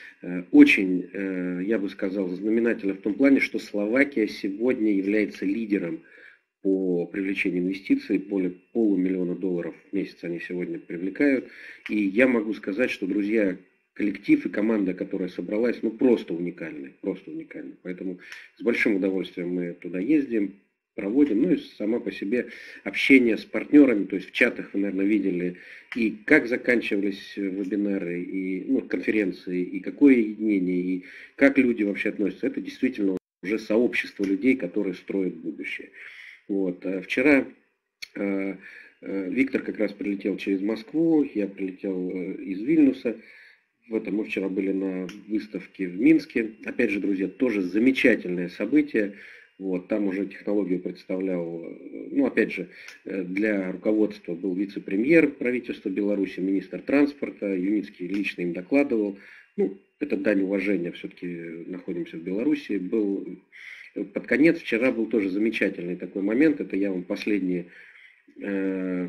Очень, я бы сказал, знаменательно в том плане, что Словакия сегодня является лидером по привлечению инвестиций. Более полумиллиона долларов в месяц они сегодня привлекают. И я могу сказать, что, друзья, коллектив и команда, которая собралась, ну просто уникальны, просто уникальны. Поэтому с большим удовольствием мы туда ездим, проводим, ну и сама по себе общение с партнерами, то есть в чатах вы, наверное, видели, и как заканчивались вебинары, и ну, конференции, и какое единение, и как люди вообще относятся. Это действительно уже сообщество людей, которые строят будущее. Вот. А вчера э, э, Виктор как раз прилетел через Москву, я прилетел э, из Вильнюса. В этом мы вчера были на выставке в Минске. Опять же, друзья, тоже замечательное событие. Вот, там уже технологию представлял, ну, опять же, для руководства был вице-премьер правительства Беларуси, министр транспорта, Юницкий лично им докладывал. Ну, это дань уважения, все-таки находимся в Беларуси. Был, под конец вчера был тоже замечательный такой момент, это я вам последние э,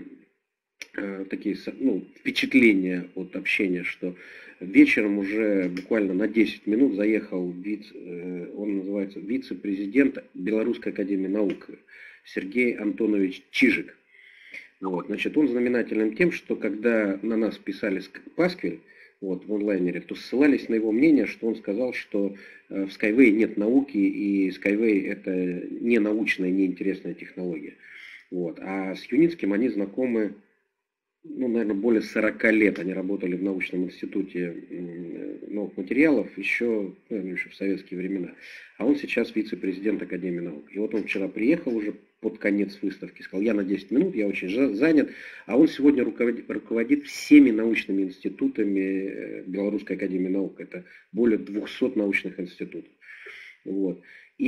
э, такие ну, впечатления от общения, что вечером уже буквально на десять минут заехал вице, он называется вице-президент Белорусской академии наук Сергей Антонович Чижик. Вот, значит, он знаменателен тем, что когда на нас писали Пасквиль, вот, в онлайнере, то ссылались на его мнение, что он сказал, что э, в Skyway нет науки, и Skyway это не научная, не интересная технология. Вот. А с Юницким они знакомы, ну, наверное, более сорока лет. Они работали в научном институте новых материалов еще, наверное, еще в советские времена. А он сейчас вице-президент Академии наук. И вот он вчера приехал уже под конец выставки, сказал, я на десять минут, я очень занят. А он сегодня руководит, руководит всеми научными институтами Белорусской Академии наук. Это более двухсот научных институтов. Вот.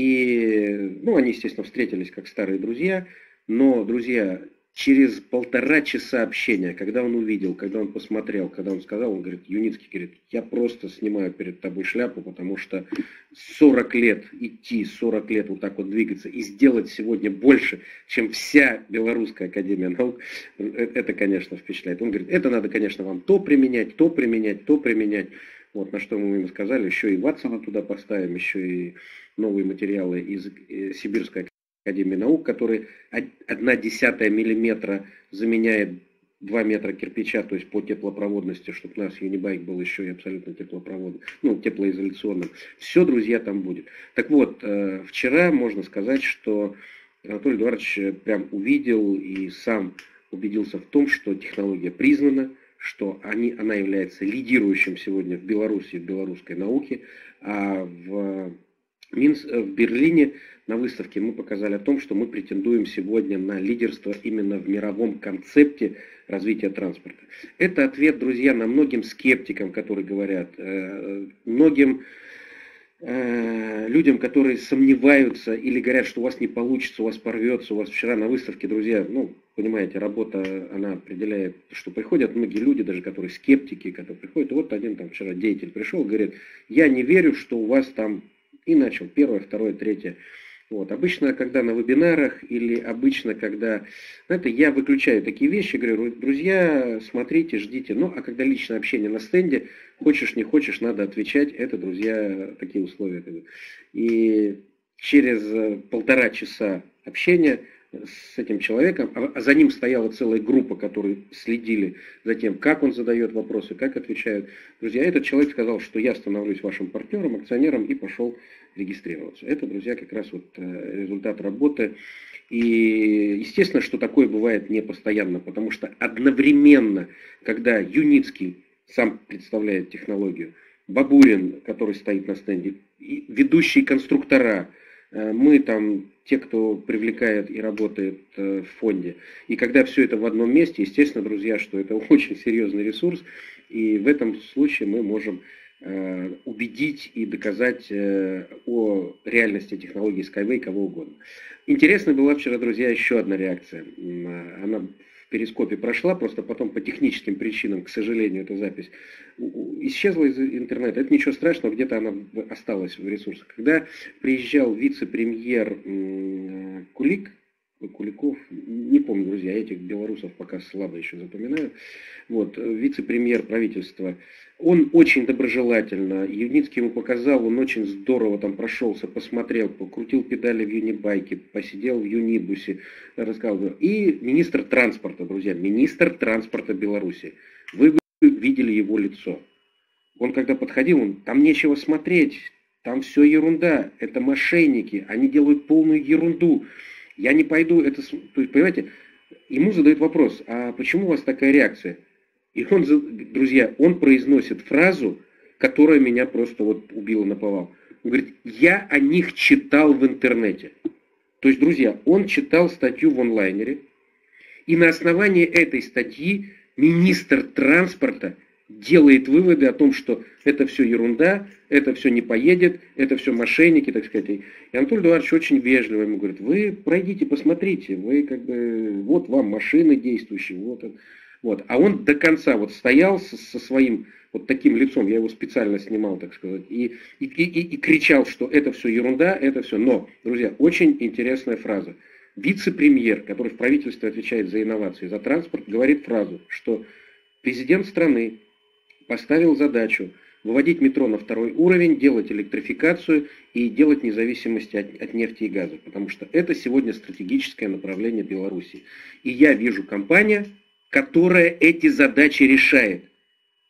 И, ну, они, естественно, встретились как старые друзья. Но, друзья, через полтора часа общения, когда он увидел, когда он посмотрел, когда он сказал, он говорит, Юницкий говорит, я просто снимаю перед тобой шляпу, потому что сорок лет идти, сорок лет вот так вот двигаться и сделать сегодня больше, чем вся Белорусская Академия наук, это, конечно, впечатляет. Он говорит, это надо, конечно, вам то применять, то применять, то применять. Вот, на что мы ему сказали, еще и Ватсона туда поставим, еще и новые материалы из Сибирской Академии наук, который одна десятая миллиметра заменяет два метра кирпича, то есть по теплопроводности, чтобы у нас Юнибайк был еще и абсолютно теплопроводным, ну, теплоизоляционным. Все, друзья, там будет. Так вот, вчера можно сказать, что Анатолий Эдуардович прям увидел и сам убедился в том, что технология признана, что они, она является лидирующим сегодня в Беларуси, в белорусской науке, а в, Минск, в Берлине на выставке мы показали о том, что мы претендуем сегодня на лидерство именно в мировом концепте развития транспорта. Это ответ, друзья, на многим скептикам, которые говорят, многим людям, которые сомневаются или говорят, что у вас не получится, у вас порвется, у вас вчера на выставке, друзья, ну, понимаете, работа, она определяет, что приходят многие люди, даже которые скептики, которые приходят, и вот один там вчера деятель пришел, говорит, я не верю, что у вас там, и начал первое, второе, третье. Вот. Обычно, когда на вебинарах или обычно, когда... Знаете, я выключаю такие вещи, говорю, друзья, смотрите, ждите. Ну, а когда личное общение на стенде, хочешь, не хочешь, надо отвечать. Это, друзья, такие условия. И через полтора часа общения с этим человеком, а за ним стояла целая группа, которые следили за тем, как он задает вопросы, как отвечают. Друзья, этот человек сказал, что я становлюсь вашим партнером, акционером, и пошел регистрироваться. Это, друзья, как раз вот результат работы. И естественно, что такое бывает не постоянно, потому что одновременно, когда Юницкий сам представляет технологию, Бабурин, который стоит на стенде, ведущие конструктора, мы там, те, кто привлекает и работает в фонде. И когда все это в одном месте, естественно, друзья, что это очень серьезный ресурс, и в этом случае мы можем убедить и доказать о реальности технологии Skyway кого угодно. Интересна была вчера, друзья, еще одна реакция. Она в перископе прошла, просто потом по техническим причинам, к сожалению, эта запись исчезла из интернета. Это ничего страшного, где-то она осталась в ресурсах. Когда приезжал вице-премьер Кулик, Куликов, не помню, друзья, этих белорусов пока слабо еще запоминаю, вот, вице-премьер правительства, он очень доброжелательно, Юницкий ему показал, он очень здорово там прошелся, посмотрел, покрутил педали в Юнибайке, посидел в Юнибусе, рассказал. И министр транспорта, друзья, министр транспорта Беларуси, вы бы видели его лицо. Он когда подходил, он, там нечего смотреть, там все ерунда, это мошенники, они делают полную ерунду. Я не пойду, это, то есть, понимаете, ему задают вопрос, а почему у вас такая реакция? И он, друзья, он произносит фразу, которая меня просто вот убила наповал. Он говорит, я о них читал в интернете. То есть, друзья, он читал статью в онлайнере, и на основании этой статьи министр транспорта делает выводы о том, что это все ерунда, это все не поедет, это все мошенники, так сказать. И Анатолий Эдуардович очень вежливо ему говорит, вы пройдите, посмотрите, вы как бы, вот вам машины действующие, вот он. Вот. А он до конца вот стоял со, со своим вот таким лицом, я его специально снимал, так сказать, и, и, и, и кричал, что это все ерунда, это все. Но, друзья, очень интересная фраза. Вице-премьер, который в правительстве отвечает за инновации, за транспорт, говорит фразу, что президент страны поставил задачу выводить метро на второй уровень, делать электрификацию и делать независимость от, от нефти и газа. Потому что это сегодня стратегическое направление Беларуси. И я вижу компанию, которая эти задачи решает.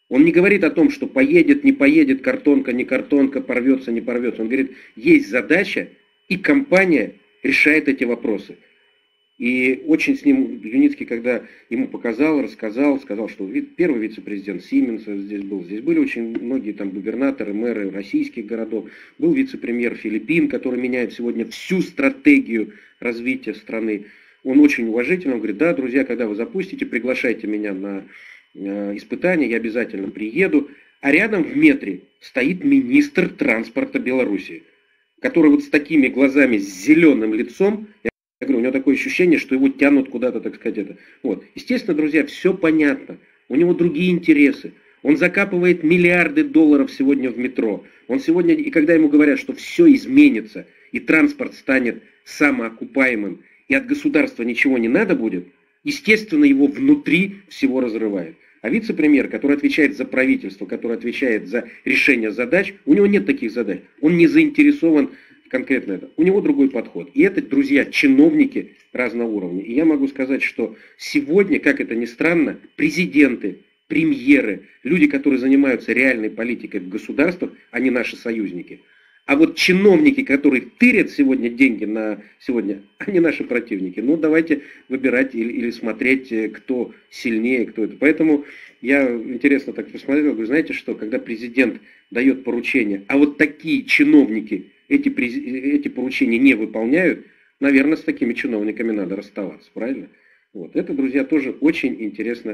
Он не говорит о том, что поедет, не поедет, картонка, не картонка, порвется, не порвется. Он говорит, есть задача, и компания решает эти вопросы. И очень с ним Юницкий, когда ему показал, рассказал, сказал, что первый вице-президент Сименса здесь был. Здесь были очень многие там губернаторы, мэры российских городов. Был вице-премьер Филиппин, который меняет сегодня всю стратегию развития страны. Он очень уважительно, он говорит, да, друзья, когда вы запустите, приглашайте меня на э, испытания, я обязательно приеду. А рядом в метре стоит министр транспорта Беларуси, который вот с такими глазами, с зеленым лицом, я говорю, у него такое ощущение, что его тянут куда-то, так сказать, это. Вот. Естественно, друзья, все понятно. У него другие интересы. Он закапывает миллиарды долларов сегодня в метро. Он сегодня, и когда ему говорят, что все изменится, и транспорт станет самоокупаемым, и от государства ничего не надо будет, естественно, его внутри всего разрывает. А вице-премьер, который отвечает за правительство, который отвечает за решение задач, у него нет таких задач. Он не заинтересован конкретно это. У него другой подход. И это, друзья, чиновники разного уровня. И я могу сказать, что сегодня, как это ни странно, президенты, премьеры, люди, которые занимаются реальной политикой в государствах, они наши союзники. А вот чиновники, которые тырят сегодня деньги на сегодня, они наши противники. Ну, давайте выбирать или, или смотреть, кто сильнее, кто это. Поэтому я интересно так посмотрел, говорю, знаете что, когда президент дает поручение, а вот такие чиновники эти, эти поручения не выполняют, наверное, с такими чиновниками надо расставаться, правильно? Вот. Это, друзья, тоже очень интересно.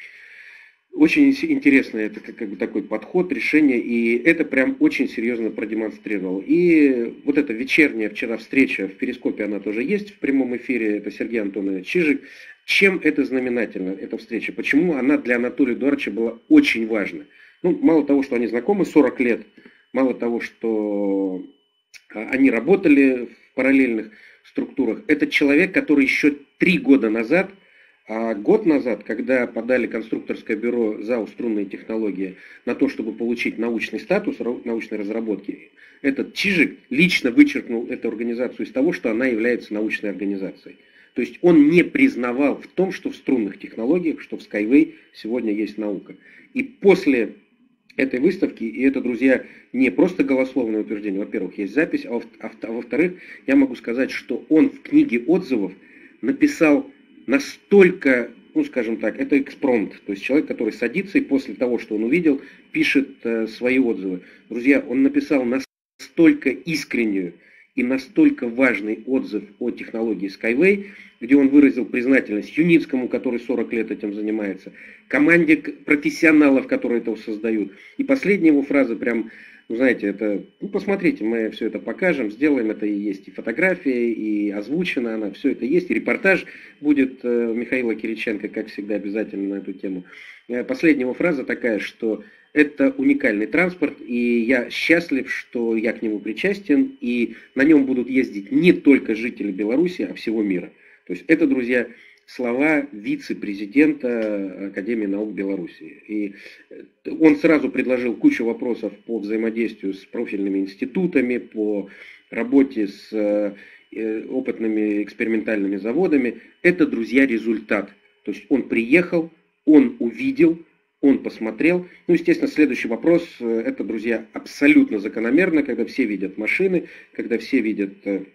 Очень интересно, это как, как бы такой подход, решение, и это прям очень серьезно продемонстрировал. И вот эта вечерняя вчера встреча в Перископе, она тоже есть в прямом эфире, это Сергей Антонович Чижик. Чем это знаменательно, эта встреча? Почему она для Анатолия Эдуардовича была очень важна? Ну, мало того, что они знакомы сорок лет, мало того, что они работали в параллельных структурах, это человек, который еще три года назад, а год назад, когда подали конструкторское бюро ЗАО «Струнные технологии» на то, чтобы получить научный статус научной разработки, этот Чижик лично вычеркнул эту организацию из того, что она является научной организацией. То есть он не признавал в том, что в струнных технологиях, что в Skyway сегодня есть наука. И после этой выставки, и это, друзья, не просто голословное утверждение, во-первых, есть запись, а во-вторых, я могу сказать, что он в книге отзывов написал настолько, ну скажем так, это экспромт, то есть человек, который садится и после того, что он увидел, пишет э, свои отзывы. Друзья, он написал настолько искреннюю и настолько важный отзыв о технологии Skyway, где он выразил признательность Юницкому, который сорок лет этим занимается, команде профессионалов, которые это создают. И последняя его фраза прям, ну, знаете, это, ну, посмотрите, мы все это покажем, сделаем, это и есть и фотография, и озвучена она, все это есть, и репортаж будет э, Михаила Кириченко, как всегда, обязательно на эту тему. Э, последняя его фраза такая, что это уникальный транспорт, и я счастлив, что я к нему причастен, и на нем будут ездить не только жители Беларуси, а всего мира. То есть это, друзья, слова вице-президента Академии наук Беларуси. И он сразу предложил кучу вопросов по взаимодействию с профильными институтами, по работе с опытными экспериментальными заводами. Это, друзья, результат. То есть он приехал, он увидел, он посмотрел. Ну, естественно, следующий вопрос, это, друзья, абсолютно закономерно, когда все видят машины, когда все видят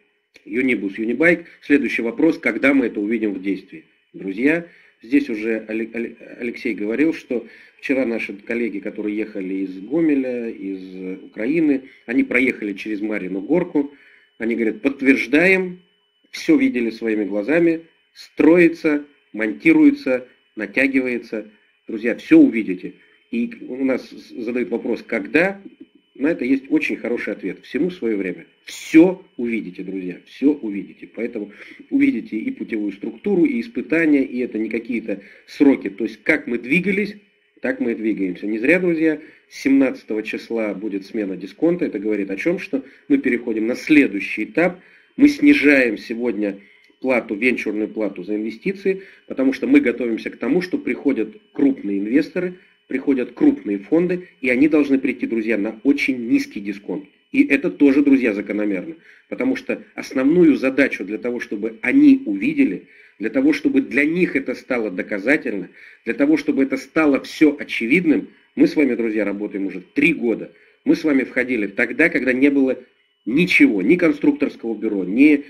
Юнибус, Юнибайк. Следующий вопрос, когда мы это увидим в действии. Друзья, здесь уже Алексей говорил, что вчера наши коллеги, которые ехали из Гомеля, из Украины, они проехали через Марьину горку, они говорят, подтверждаем, все видели своими глазами, строится, монтируется, натягивается. Друзья, все увидите. И у нас задают вопрос, когда? На это есть очень хороший ответ. Всему свое время. Все увидите, друзья, все увидите. Поэтому увидите и путевую структуру, и испытания, и это не какие-то сроки. То есть, как мы двигались, так мы и двигаемся. Не зря, друзья, семнадцатого числа будет смена дисконта. Это говорит о чем? Что мы переходим на следующий этап. Мы снижаем сегодня плату, венчурную плату за инвестиции, потому что мы готовимся к тому, что приходят крупные инвесторы, приходят крупные фонды, и они должны прийти, друзья, на очень низкий дисконт. И это тоже, друзья, закономерно. Потому что основную задачу для того, чтобы они увидели, для того, чтобы для них это стало доказательно, для того, чтобы это стало все очевидным, Мы с вами, друзья, работаем уже три года. Мы с вами входили тогда, когда не было ничего, ни конструкторского бюро, ни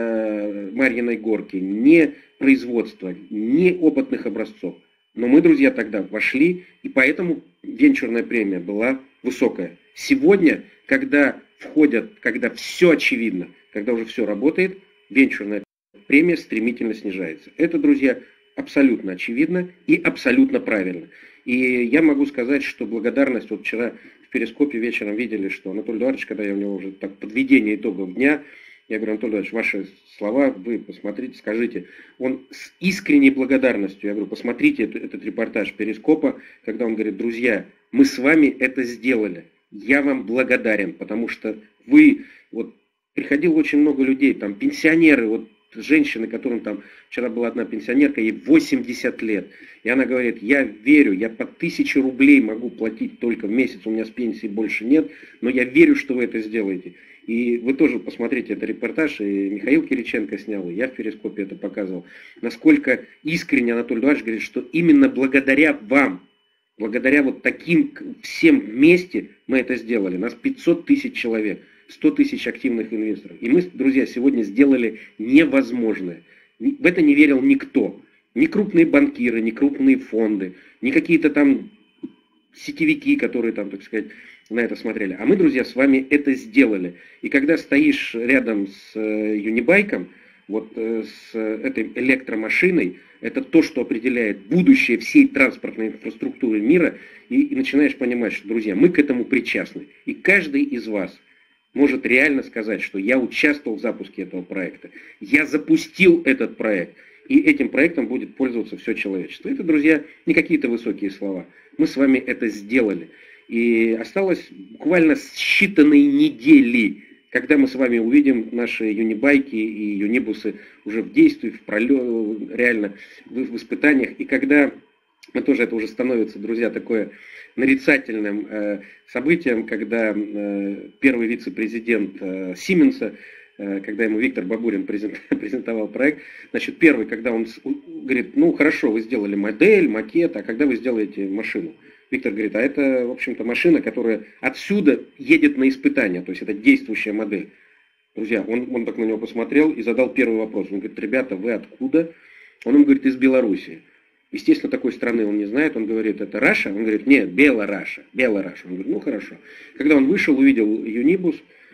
э, Марьиной горки, ни производства, ни опытных образцов. Но мы, друзья, тогда вошли, и поэтому венчурная премия была высокая. Сегодня, когда входят, когда все очевидно, когда уже все работает, венчурная премия стремительно снижается. Это, друзья, абсолютно очевидно и абсолютно правильно. И я могу сказать, что благодарность, вот вчера в Перископе вечером видели, что Анатолий Эдуардович, когда я у него уже так подведение итогов дня, я говорю: Анатолий Эдуардович, ваши слова, вы посмотрите, скажите. Он с искренней благодарностью, я говорю, посмотрите этот, этот репортаж Перископа, когда он говорит: друзья, мы с вами это сделали. Я вам благодарен, потому что вы, вот приходило очень много людей, там пенсионеры, вот женщины, которым там, вчера была одна пенсионерка, ей восемьдесят лет, и она говорит: я верю, я по тысяче рублей могу платить только в месяц, у меня с пенсии больше нет, но я верю, что вы это сделаете. И вы тоже посмотрите этот репортаж, и Михаил Кириченко снял, и я в Перископе это показывал, насколько искренне Анатолий Эдуардович говорит, что именно благодаря вам, благодаря вот таким всем вместе мы это сделали. Нас пятьсот тысяч человек, сто тысяч активных инвесторов. И мы, друзья, сегодня сделали невозможное. В это не верил никто. Ни крупные банкиры, ни крупные фонды, ни какие-то там сетевики, которые там, так сказать, на это смотрели. А мы, друзья, с вами это сделали. И когда стоишь рядом с юнибайком, вот с этой электромашиной, это то, что определяет будущее всей транспортной инфраструктуры мира, и, и начинаешь понимать, что, друзья, мы к этому причастны. И каждый из вас может реально сказать, что я участвовал в запуске этого проекта, я запустил этот проект, и этим проектом будет пользоваться все человечество. Это, друзья, не какие-то высокие слова. Мы с вами это сделали. И осталось буквально считанные недели, когда мы с вами увидим наши юнибайки и юнибусы уже в действии, в пролет, реально в, в испытаниях. И когда мы тоже, это уже становится, друзья, такое нарицательным э, событием, когда э, первый вице-президент э, Сименса, э, когда ему Виктор Бабурин презент, презентовал проект, значит, первый, когда он говорит: ну хорошо, вы сделали модель, макет, а когда вы сделаете машину? Виктор говорит: а это, в общем-то, машина, которая отсюда едет на испытания, то есть это действующая модель. Друзья, он, он так на него посмотрел и задал первый вопрос. Он говорит: ребята, вы откуда? Он им говорит: из Белоруссии. Естественно, такой страны он не знает. Он говорит: это Раша? Он говорит: нет, Белораша. Белораша. Он говорит: ну хорошо. Когда он вышел, увидел юнибус,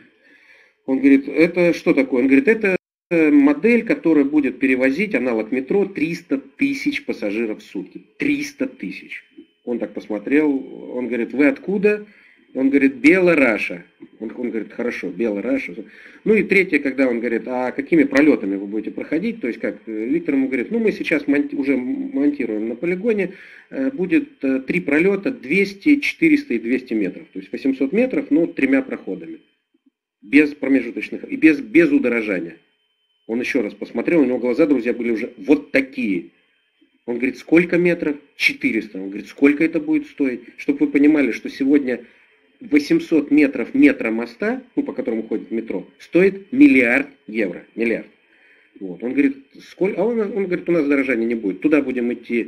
он говорит: это что такое? Он говорит: это модель, которая будет перевозить, аналог метро, триста тысяч пассажиров в сутки. триста тысяч. Он так посмотрел, он говорит: вы откуда? Он говорит: Белораша. Он, он говорит: хорошо, Белораша. Ну и третье, когда он говорит: а какими пролетами вы будете проходить? То есть как? Виктор ему говорит: ну мы сейчас монти- уже монтируем на полигоне, будет три пролета, двести, четыреста и двести метров. То есть восемьсот метров, но тремя проходами. Без промежуточных и без, без удорожания. Он еще раз посмотрел, у него глаза, друзья, были уже вот такие. Он говорит: сколько метров? четыреста. Он говорит: сколько это будет стоить? Чтобы вы понимали, что сегодня восемьсот метров метра моста, ну, по которому ходит метро, стоит миллиард евро. Миллиард. Вот. Он говорит: сколько? А он, он говорит: у нас дорожания не будет. Туда будем идти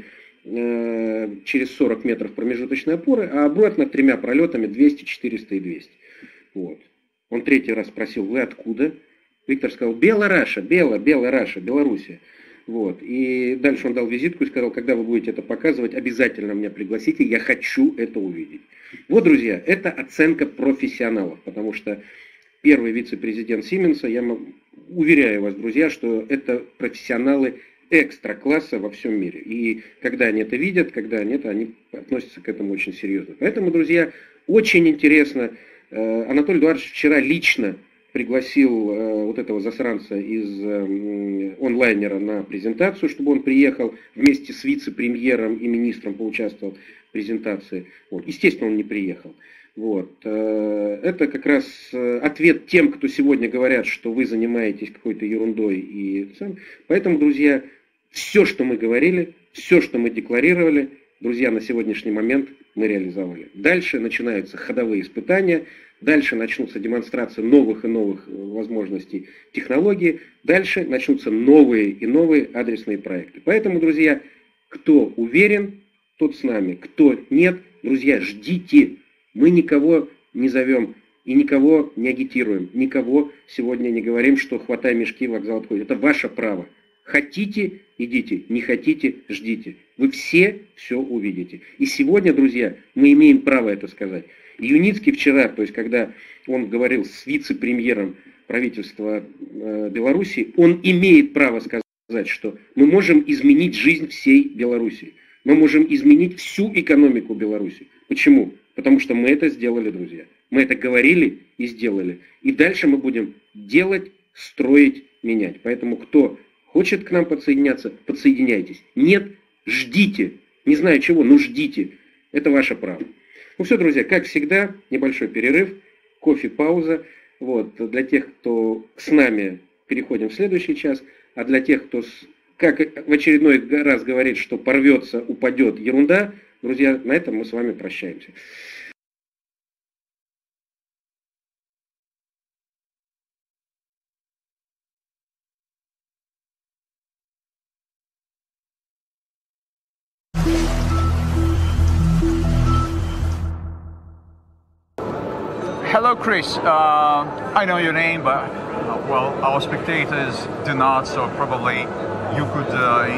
э, через сорок метров промежуточной опоры, а обратно тремя пролетами двести, четыреста и двести. Вот. Он третий раз спросил: вы откуда? Виктор сказал: Белораша, Бела, Белораша, Белоруссия. Вот. И дальше он дал визитку и сказал: когда вы будете это показывать, обязательно меня пригласите, я хочу это увидеть. Вот, друзья, это оценка профессионалов, потому что первый вице-президент Сименса, я уверяю вас, друзья, что это профессионалы экстра-класса во всем мире. И когда они это видят, когда они это, они относятся к этому очень серьезно. Поэтому, друзья, очень интересно. Анатолий Эдуардович вчера лично пригласил э, вот этого засранца из э, онлайнера на презентацию, чтобы он приехал вместе с вице-премьером и министром, поучаствовал в презентации. Вот. Естественно, он не приехал. Вот. Э, это как раз э, ответ тем, кто сегодня говорят, что вы занимаетесь какой-то ерундой. И... Поэтому, друзья, все, что мы говорили, все, что мы декларировали, друзья, на сегодняшний момент мы реализовали. Дальше начинаются ходовые испытания. Дальше начнутся демонстрации новых и новых возможностей технологий. Дальше начнутся новые и новые адресные проекты. Поэтому, друзья, кто уверен, тот с нами. Кто нет, друзья, ждите. Мы никого не зовем и никого не агитируем. Никого сегодня не говорим, что хватай мешки, вокзал отходит. Это ваше право. Хотите, идите. Не хотите, ждите. Вы все все увидите. И сегодня, друзья, мы имеем право это сказать. Юницкий вчера, то есть когда он говорил с вице-премьером правительства э, Беларуси, он имеет право сказать, что мы можем изменить жизнь всей Беларуси. Мы можем изменить всю экономику Беларуси. Почему? Потому что мы это сделали, друзья. Мы это говорили и сделали. И дальше мы будем делать, строить, менять. Поэтому кто хочет к нам подсоединяться, подсоединяйтесь. Нет, ждите. Не знаю чего, но ждите. Это ваше право. Ну все, друзья, как всегда, небольшой перерыв, кофе, пауза. Вот, для тех, кто с нами, переходим в следующий час. А для тех, кто, как в очередной раз говорит, что порвется, упадет, ерунда, друзья, на этом мы с вами прощаемся. Hello, Chris. Uh, I know your name, but uh, well, our spectators do not, so probably you could uh,